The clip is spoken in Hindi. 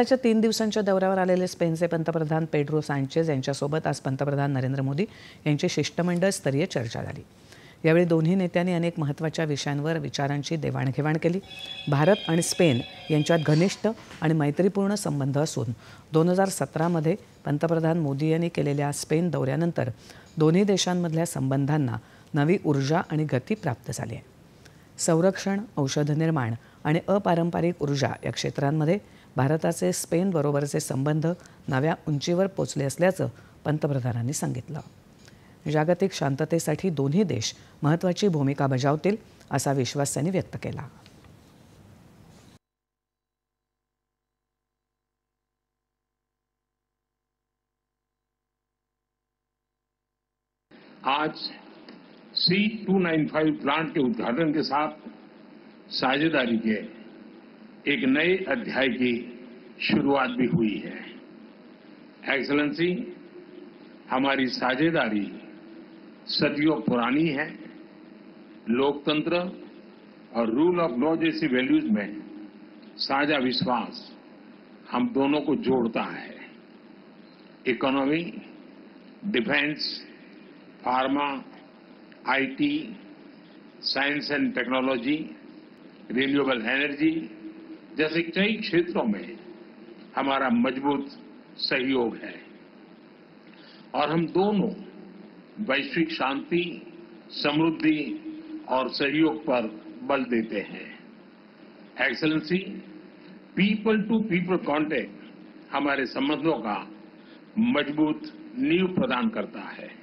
भारताच्या 3 दिवसांच्या दौऱ्यावर आलेले स्पेनचे पंतप्रधान पेड्रो सँचेज यांच्यासोबत आज पंतप्रधान नरेंद्र मोदी यांची शिष्टमंडळ स्तरीय चर्चा झाली. यावेळी दोन्ही नेत्यांनी अनेक महत्त्वाच्या विषयांवर विचारांची देवाणघेवाण केली. भारत आणि स्पेन यांच्यात घनिष्ठ आणि मैत्रीपूर्ण संबंध असून 2017मध्ये पंतप्रधान मोदी यांनी केलेल्या स्पेन दौऱ्यानंतर दोन्ही देशांमधल्या संबंधांना नवी ऊर्जा आणि गती प्राप्त झाली आहे. संरक्षण, औषध निर्माण आणि अपारंपरिक ऊर्जा या क्षेत्रांमध्ये भारताचे स्पेनबरोबरचे संबंध नव्या उंचीवर पोचले असल्याचं पंतप्रधानांनी सांगितलं. जागतिक शांततेसाठी दोन्ही देश महत्त्वाची भूमिका बजावतील असा विश्वास त्यांनी व्यक्त केला. आज C295 प्लांट के उद्घाटन के साथ साझेदारी के एक नए अध्याय की शुरुआत भी हुई है. एक्सेलेंसी, हमारी साझेदारी सदियों पुरानी है. लोकतंत्र और रूल ऑफ लॉ जैसी वैल्यूज में साझा विश्वास हम दोनों को जोड़ता है. Economy, defence, pharma, IT, science and technology, renewable energy जैसे कई क्षेत्रों में हमारा मजबूत सहयोग है और हम दोनों वैश्विक शांति, समृद्धि और सहयोग पर बल देते हैं. Excellency, people to people contact हमारे संबंधों का मजबूत नींव प्रदान करता है.